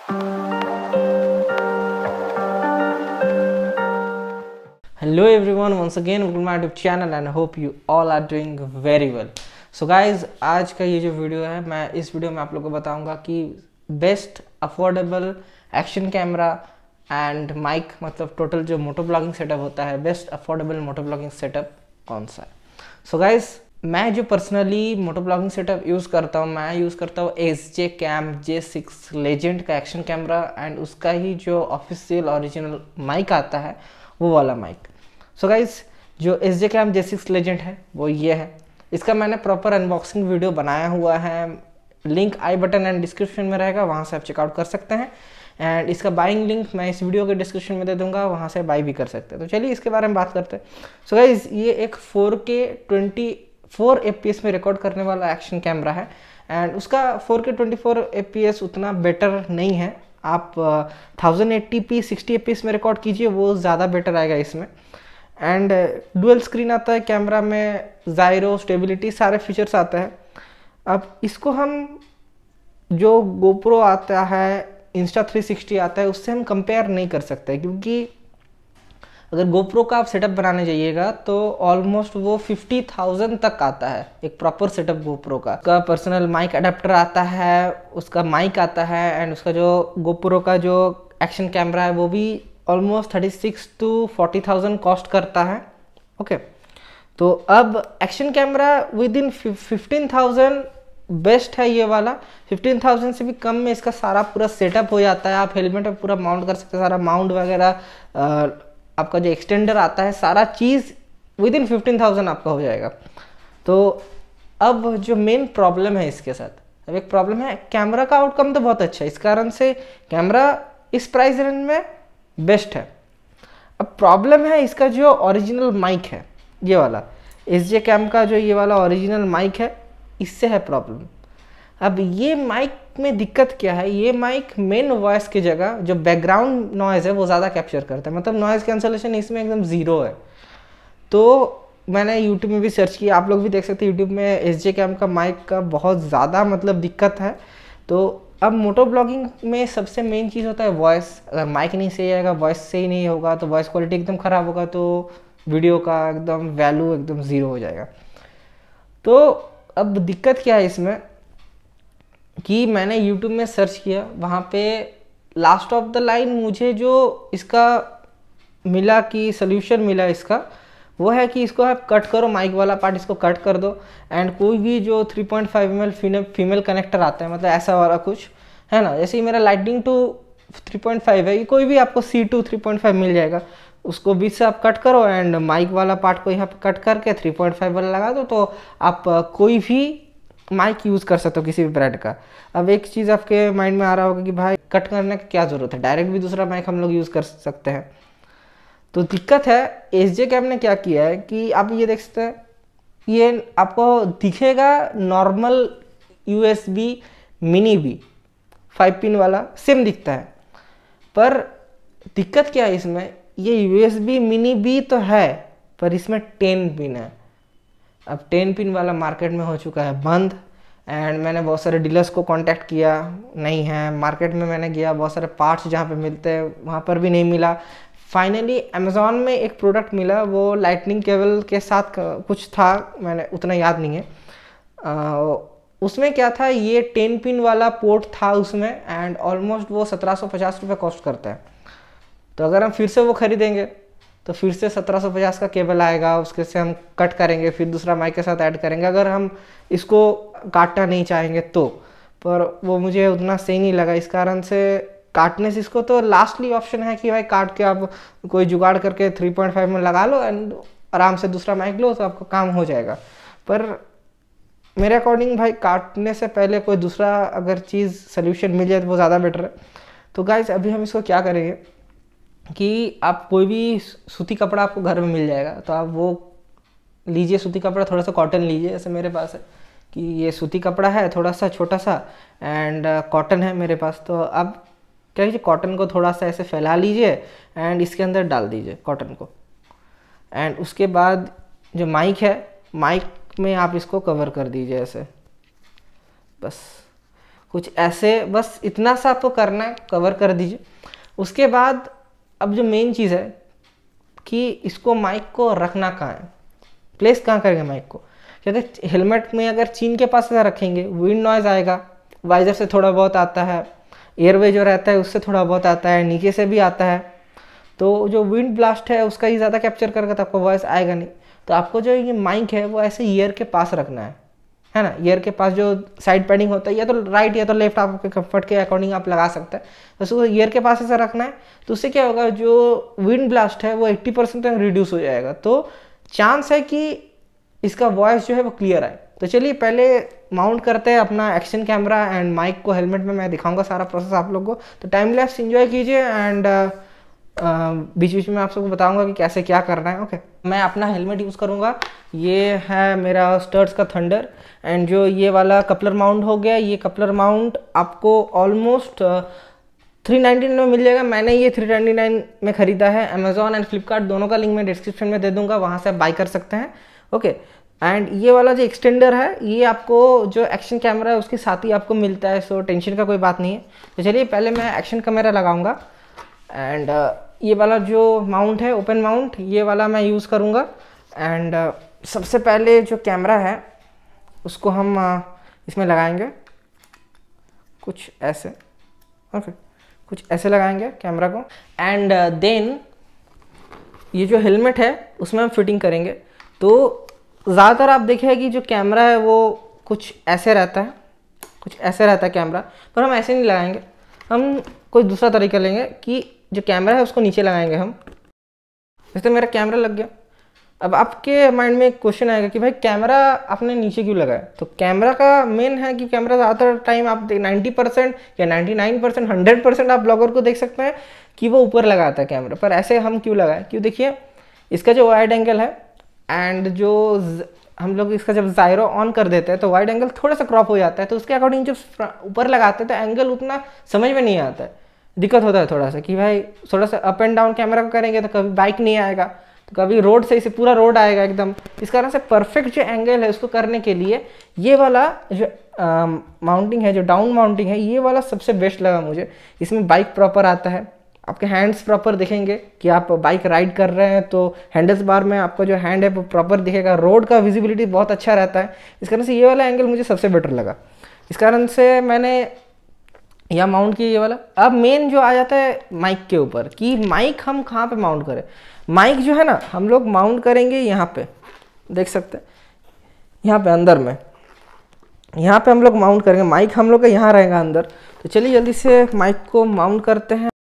Hello everyone, once again welcome to my YouTube channel and I hope you all are doing very well. So guys, आज का ये जो video है, मैं इस वीडियो में आप लोगों को बताऊंगा कि best affordable action camera and mic, मतलब टोटल जो मोटो ब्लॉगिंग सेटअप होता है, best affordable moto blogging setup कौन सा है। सो गाइस, मैं जो personally moto blogging setup use करता हूँ, मैं यूज़ करता हूँ SJ Cam J6 लेजेंड का एक्शन कैमरा एंड उसका ही जो ऑफिशियल ओरिजिनल माइक आता है वो वाला माइक। सो गाइस, जो SJ Cam J6 लेजेंड है वो ये है। इसका मैंने प्रॉपर अनबॉक्सिंग वीडियो बनाया हुआ है, link I button and description में रहेगा, वहाँ से आप चेकआउट कर सकते हैं। एंड इसका बाइंग लिंक मैं इस वीडियो के डिस्क्रिप्शन में दे दूंगा, वहाँ से बाई भी कर सकते हैं। तो चलिए इसके बारे में बात करते हैं। सो गाइस, ये एक 4K 24 FPS में रिकॉर्ड करने वाला एक्शन कैमरा है एंड उसका 4K 24 FPS उतना बेटर नहीं है। आप 1080p 60 FPS में रिकॉर्ड कीजिए, वो ज़्यादा बेटर आएगा इसमें। एंड डुअल स्क्रीन आता है कैमरा में, ज़ायरो, स्टेबिलिटी, सारे फीचर्स आते हैं। अब इसको हम जो गोप्रो आता है, Insta360 आता है, उससे हम कंपेयर नहीं कर सकते, क्योंकि अगर गोप्रो का आप सेटअप बनाने जाइएगा तो ऑलमोस्ट वो 50,000 तक आता है एक प्रॉपर सेटअप गोप्रो का। उसका पर्सनल माइक अडेप्टर आता है, उसका माइक आता है एंड उसका जो गोप्रो का जो एक्शन कैमरा है वो भी ऑलमोस्ट 36 to 40,000 कॉस्ट करता है। ओके, तो अब action camera within 15,000 best है ये वाला। 15,000 से भी कम में इसका सारा पूरा सेटअप हो जाता है। आप हेलमेट में पूरा माउंट कर सकते हैं, सारा माउंट वगैरह, आपका जो एक्सटेंडर आता है, सारा चीज़ विद इन 15,000 आपका हो जाएगा। तो अब जो मेन प्रॉब्लम है इसके साथ, अब एक प्रॉब्लम है, कैमरा का आउटकम तो बहुत अच्छा है, इस कारण से कैमरा इस प्राइस रेंज में बेस्ट है। अब प्रॉब्लम है इसका जो ओरिजिनल माइक है, ये वाला SJ Cam का जो ये वाला ओरिजिनल माइक है, इससे है प्रॉब्लम। अब ये माइक में दिक्कत क्या है, ये माइक मेन वॉइस की जगह जो बैकग्राउंड नॉइज़ है वो ज़्यादा कैप्चर करता है, मतलब नॉइज़ कैंसलेशन इसमें एकदम ज़ीरो है। तो मैंने यूट्यूब में भी सर्च किया, आप लोग भी देख सकते हैं यूट्यूब में SJ Cam का माइक का बहुत ज़्यादा मतलब दिक्कत है। तो अब मोटो ब्लॉगिंग में सबसे मेन चीज़ होता है वॉइस। अगर माइक नहीं सही आएगा, वॉइस सही नहीं होगा, तो वॉइस क्वालिटी एकदम ख़राब होगा, तो वीडियो का एकदम वैल्यू एकदम ज़ीरो हो जाएगा। तो अब दिक्कत क्या है इसमें कि मैंने YouTube में सर्च किया, वहाँ पे लास्ट ऑफ द लाइन मुझे जो इसका मिला कि सोल्यूशन मिला इसका, वो है कि इसको आप कट करो, माइक वाला पार्ट इसको कट कर दो एंड कोई भी जो 3.5 mm फीमेल कनेक्टर आता है, मतलब ऐसा वाला कुछ है ना, जैसे ही मेरा लाइटनिंग टू 3.5 है, ये कोई भी आपको C2 3.5 मिल जाएगा, उसको बीच से आप कट करो एंड माइक वाला पार्ट को यहाँ पे कट करके 3.5 वाला लगा दो, तो आप कोई भी माइक यूज़ कर सकते हो किसी भी ब्रांड का। अब एक चीज़ आपके माइंड में आ रहा होगा कि भाई कट करने की क्या ज़रूरत है, डायरेक्ट भी दूसरा माइक हम लोग यूज़ कर सकते हैं। तो दिक्कत है, SJ Cam ने क्या किया है कि आप ये देख सकते हैं, ये आपको दिखेगा नॉर्मल USB मिनी भी 5 पिन वाला सेम दिखता है, पर दिक्कत क्या है इसमें, ये USB मिनी भी तो है पर इसमें 10 पिन है। अब 10 पिन वाला मार्केट में हो चुका है बंद एंड मैंने बहुत सारे डीलर्स को कांटेक्ट किया, नहीं है। मार्केट में मैंने गया, बहुत सारे पार्ट्स जहाँ पे मिलते हैं वहाँ पर भी नहीं मिला। फाइनली अमेज़ॉन में एक प्रोडक्ट मिला, वो लाइटनिंग केबल के साथ कुछ था, मैंने उतना याद नहीं है। उसमें क्या था, ये 10 पिन वाला पोर्ट था उसमें एंड ऑलमोस्ट वो 1750 रुपये कॉस्ट करता है। तो अगर हम फिर से वो खरीदेंगे तो फिर से 1750 का केबल आएगा, उसके से हम कट करेंगे, फिर दूसरा माइक के साथ ऐड करेंगे, अगर हम इसको काटना नहीं चाहेंगे तो। पर वो मुझे उतना सही नहीं लगा, इस कारण से काटने से इसको तो लास्टली ऑप्शन है कि भाई काट के आप कोई जुगाड़ करके 3.5 में लगा लो एंड आराम से दूसरा माइक लो तो आपका काम हो जाएगा। पर मेरे अकॉर्डिंग भाई काटने से पहले कोई दूसरा अगर चीज़ सोल्यूशन मिल जाए तो वो ज़्यादा बेटर है। तो गाइस, अभी हम इसको क्या करेंगे कि आप कोई भी सूती कपड़ा आपको घर में मिल जाएगा, तो आप वो लीजिए सूती कपड़ा, थोड़ा सा कॉटन लीजिए, जैसे मेरे पास है कि ये सूती कपड़ा है थोड़ा सा छोटा सा एंड कॉटन है मेरे पास। तो आप क्या कीजिए, कॉटन को थोड़ा सा ऐसे फैला लीजिए एंड इसके अंदर डाल दीजिए कॉटन को, एंड उसके बाद जो माइक है, माइक में आप इसको कवर कर दीजिए ऐसे, बस कुछ ऐसे, बस इतना सा आपको करना है, कवर कर दीजिए। उसके बाद अब जो मेन चीज़ है कि इसको माइक को रखना कहाँ है, प्लेस कहाँ करेंगे माइक को। क्योंकि हेलमेट में अगर चीन के पास ऐसा रखेंगे विंड नॉइज़ आएगा, वाइजर से थोड़ा बहुत आता है, एयरवे जो रहता है उससे थोड़ा बहुत आता है, नीचे से भी आता है, तो जो विंड ब्लास्ट है उसका ही ज़्यादा कैप्चर करके तो आपको वॉइस आएगा नहीं। तो आपको जो ये माइक है वो ऐसे ईयर के पास रखना है ना। ईयर के पास जो साइड पैडिंग होता है, या तो राइट या तो लेफ्ट, आपके कंफर्ट के अकॉर्डिंग आप लगा सकते हैं, तो उसको ईयर के पास ऐसा रखना है। तो उससे क्या होगा, जो विंड ब्लास्ट है वो 80% तक रिड्यूस हो जाएगा, तो चांस है कि इसका वॉइस जो है वो क्लियर आए। तो चलिए पहले माउंट करते हैं अपना एक्शन कैमरा एंड माइक को हेलमेट में। मैं दिखाऊंगा सारा प्रोसेस आप लोगों को, तो टाइम लैप्स एंजॉय कीजिए एंड बीच बीच में आप सबको बताऊंगा कि कैसे क्या करना है। ओके, मैं अपना हेलमेट यूज़ करूंगा। ये है मेरा स्टर्ट्स का थंडर, एंड जो ये वाला कपलर माउंट हो गया, ये कपलर माउंट आपको ऑलमोस्ट 399 में मिल जाएगा। मैंने ये 399 में ख़रीदा है। अमेजॉन एंड फ्लिपकार्ट दोनों का लिंक मैं डिस्क्रिप्शन में दे दूंगा, वहाँ से आप बाई कर सकते हैं। ओके, एंड ये वाला जो एक्सटेंडर है ये आपको जो एक्शन कैमरा है उसके साथ ही आपको मिलता है, सो टेंशन का कोई बात नहीं है। तो चलिए पहले मैं एक्शन कैमरा लगाऊंगा एंड ये वाला जो माउंट है ओपन माउंट, ये वाला मैं यूज़ करूंगा। एंड सबसे पहले जो कैमरा है उसको हम इसमें लगाएंगे कुछ ऐसे। ओके, कुछ ऐसे लगाएंगे कैमरा को, एंड देन ये जो हेलमेट है उसमें हम फिटिंग करेंगे। तो ज़्यादातर आप देखें कि जो कैमरा है वो कुछ ऐसे रहता है, कुछ ऐसे रहता है कैमरा, पर हम ऐसे नहीं लगाएंगे, हम कोई दूसरा तरीका लेंगे कि जो कैमरा है उसको नीचे लगाएंगे हम। जैसे मेरा कैमरा लग गया, अब आपके माइंड में एक क्वेश्चन आएगा कि भाई कैमरा आपने नीचे क्यों लगाया। तो कैमरा का मेन है कि कैमरा ज़्यादातर टाइम आप 90% या 99%, 100% आप ब्लॉगर को देख सकते हैं कि वो ऊपर लगाता है कैमरा, पर ऐसे हम क्यों लगाए, क्यों देखिए इसका जो वाइड एंगल है एंड जो हम लोग इसका जब ज़ायरो ऑन कर देते हैं तो वाइड एंगल थोड़ा सा क्रॉप हो जाता है, तो उसके अकॉर्डिंग जब ऊपर लगाते हैं तो एंगल उतना समझ में नहीं आता है, दिक्कत होता है थोड़ा सा कि भाई थोड़ा सा अप एंड डाउन कैमरा को करेंगे तो कभी बाइक नहीं आएगा, तो कभी रोड से इसे पूरा रोड आएगा एकदम। इस कारण से परफेक्ट जो एंगल है उसको करने के लिए ये वाला जो माउंटिंग है, जो डाउन माउंटिंग है, ये वाला सबसे बेस्ट लगा मुझे। इसमें बाइक प्रॉपर आता है, आपके हैंड्स प्रॉपर दिखेंगे कि आप बाइक राइड कर रहे हैं तो हैंडल्स बार में आपका जो हैंड है वो प्रॉपर दिखेगा, रोड का विजिबिलिटी बहुत अच्छा रहता है। इस कारण से ये वाला एंगल मुझे सबसे बेटर लगा, इस कारण से मैंने यह माउंट किया ये वाला। अब मेन जो आ जाता है माइक के ऊपर कि माइक हम कहाँ पे माउंट करें। माइक जो है ना हम लोग माउंट करेंगे यहाँ पे, देख सकते हैं यहाँ पे अंदर में, यहाँ पे हम लोग माउंट करेंगे। माइक हम लोग का यहाँ रहेगा अंदर। तो चलिए जल्दी से माइक को माउंट करते हैं।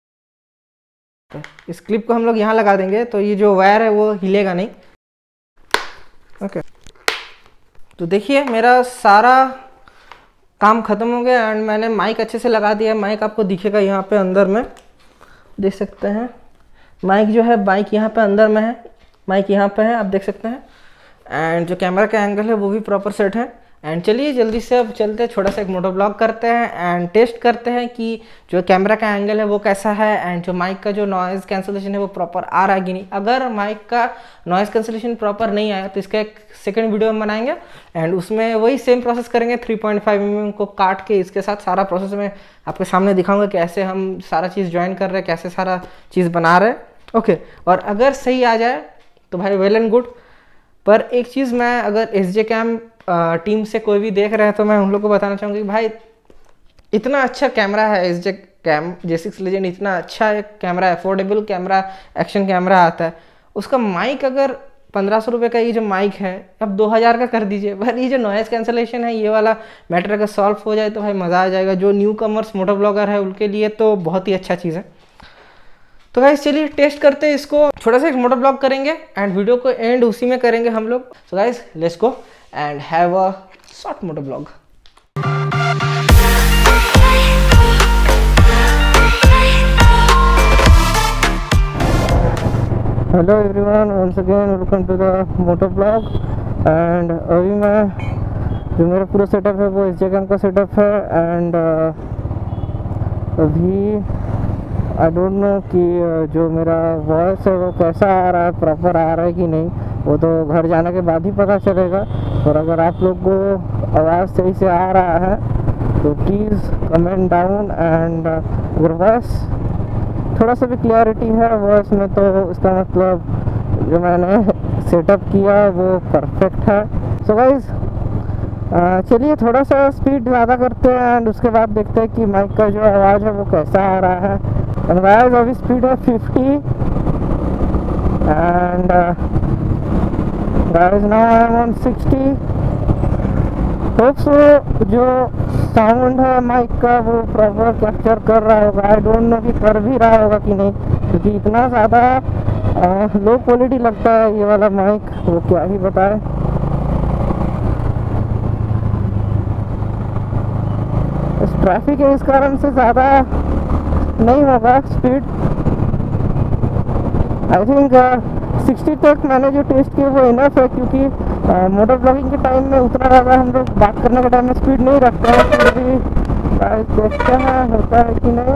इस क्लिप को हम लोग यहाँ लगा देंगे तो ये जो वायर है वो हिलेगा नहीं। ओके, तो देखिए मेरा सारा काम ख़त्म हो गया एंड मैंने माइक अच्छे से लगा दिया। माइक आपको दिखेगा यहाँ पे अंदर में, देख सकते हैं माइक जो है, माइक यहाँ पे अंदर में है, माइक यहाँ पे है, आप देख सकते हैं। एंड जो कैमरा का एंगल है वो भी प्रॉपर सेट है। एंड चलिए जल्दी से अब चलते हैं, थोड़ा सा एक मोटो ब्लॉग करते हैं एंड टेस्ट करते हैं कि जो कैमरा का एंगल है वो कैसा है एंड जो माइक का जो नॉइज़ कैंसलेशन है वो प्रॉपर आ रहा है कि नहीं। अगर माइक का नॉइज़ कैंसलेशन प्रॉपर नहीं आया तो इसका एक सेकंड वीडियो हम बनाएंगे एंड उसमें वही सेम प्रोसेस करेंगे। 3.5 mm को काट के इसके साथ सारा प्रोसेस में आपके सामने दिखाऊंगा कैसे हम सारा चीज़ ज्वाइन कर रहे हैं, कैसे सारा चीज़ बना रहे हैं। ओके, और अगर सही आ जाए तो भाई वेल एंड गुड। पर एक चीज़ मैं, अगर SJ Cam टीम से कोई भी देख रहे हैं तो मैं उन लोग को बताना चाहूँगी कि भाई इतना अच्छा कैमरा है SJ Cam J6 Legend, इतना अच्छा एक camera, affordable camera, action camera आता है। उसका माइक अगर 1500 रुपये का ये जो माइक है अब 2000 का कर दीजिए, पर ये जो नॉइज़ कैंसलेशन है ये वाला मैटर अगर सॉल्व हो जाए तो भाई मज़ा आ जाएगा। जो न्यू कमर्स मोटो ब्लॉगर है उनके लिए तो बहुत ही अच्छा चीज़ है। तो गाइस चलिए टेस्ट करते हैं इसको, छोटा सा एक मोटो ब्लॉग करेंगे एंड वीडियो को एंड उसी में करेंगे हम लोग। So guys let's go and have a short moto blog. Hello everyone, once again welcome to the moto blog. And अभी मैं, जो मेरा पूरा सेटअप है वो SJ Cam का सेटअप है एंड अभी आई डोंट नो कि जो मेरा वॉइस है वो कैसा आ रहा है, प्रॉपर आ रहा है कि नहीं, वो तो घर जाने के बाद ही पता चलेगा। और अगर आप लोग को आवाज़ सही से आ रहा है तो प्लीज़ कमेंट डाउन। एंड अगर वॉइस थोड़ा सा भी क्लियरिटी है वॉइस में तो इसका मतलब जो मैंने सेटअप किया वो परफेक्ट है। सो गाइज चलिए थोड़ा सा स्पीड ज़्यादा करते हैं एंड उसके बाद देखते हैं कि माइक का जो आवाज़ है वो कैसा आ रहा है। एंड गाइज अभी स्पीड है 50 and guys now I am on 60। Hope so जो साउंड है माइक का वो प्रॉपर कैप्चर कर रहा होगा। आई डोंट नो कि कर भी रहा होगा कि नहीं, क्योंकि इतना ज़्यादा लो क्वालिटी लगता है ये वाला माइक, वो क्या ही बताए। इस ट्रैफिक है इस कारण से ज़्यादा नहीं होगा स्पीड। आई थिंक 60 तक मैंने जो टेस्ट किया वो इनफ है, क्योंकि मोटर ब्लॉगिंग के टाइम में उतना ज़्यादा हम लोग बात करने के टाइम में स्पीड नहीं रखते हैं। फिर भी देखते हैं होता है कि नहीं।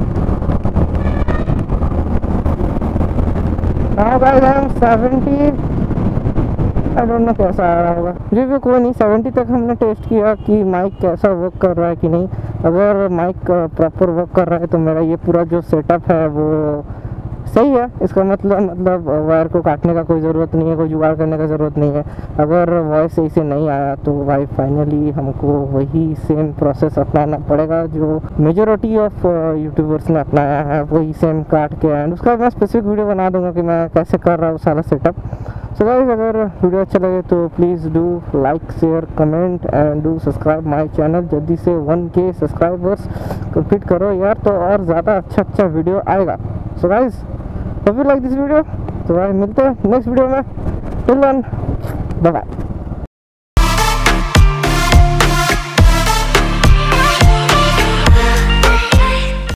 हाँ guys I am 70। I don't know कैसा आ रहा होगा, जी भी कोई नहीं। 70 तक हमने टेस्ट किया कि माइक कैसा वर्क कर रहा है कि नहीं। अगर माइक प्रॉपर वर्क कर रहा है तो मेरा ये पूरा जो सेटअप है वो सही है। इसका मतलब वायर को काटने का कोई ज़रूरत नहीं है, कोई जुगाड़ करने का ज़रूरत नहीं है। अगर वॉइस सही से नहीं आया तो भाई फाइनली हमको वही सेम प्रोसेस अपनाना पड़ेगा जो मेजॉरिटी ऑफ यूट्यूबर्स ने अपनाया है, वही सेम काट के। एंड उसका मैं स्पेसिफिक वीडियो बना दूंगा कि मैं कैसे कर रहा हूँ सारा सेटअप। सो गाइस अगर वीडियो अच्छा लगे तो please do like share comment and do subscribe my channel. जल्दी से 1K सब्सक्राइबर्स कंप्लीट करो यार, तो और ज़्यादा अच्छा वीडियो आएगा। So guys hope you like this video. तो भाई मिलते हैं नेक्स्ट वीडियो में। Till then bye bye.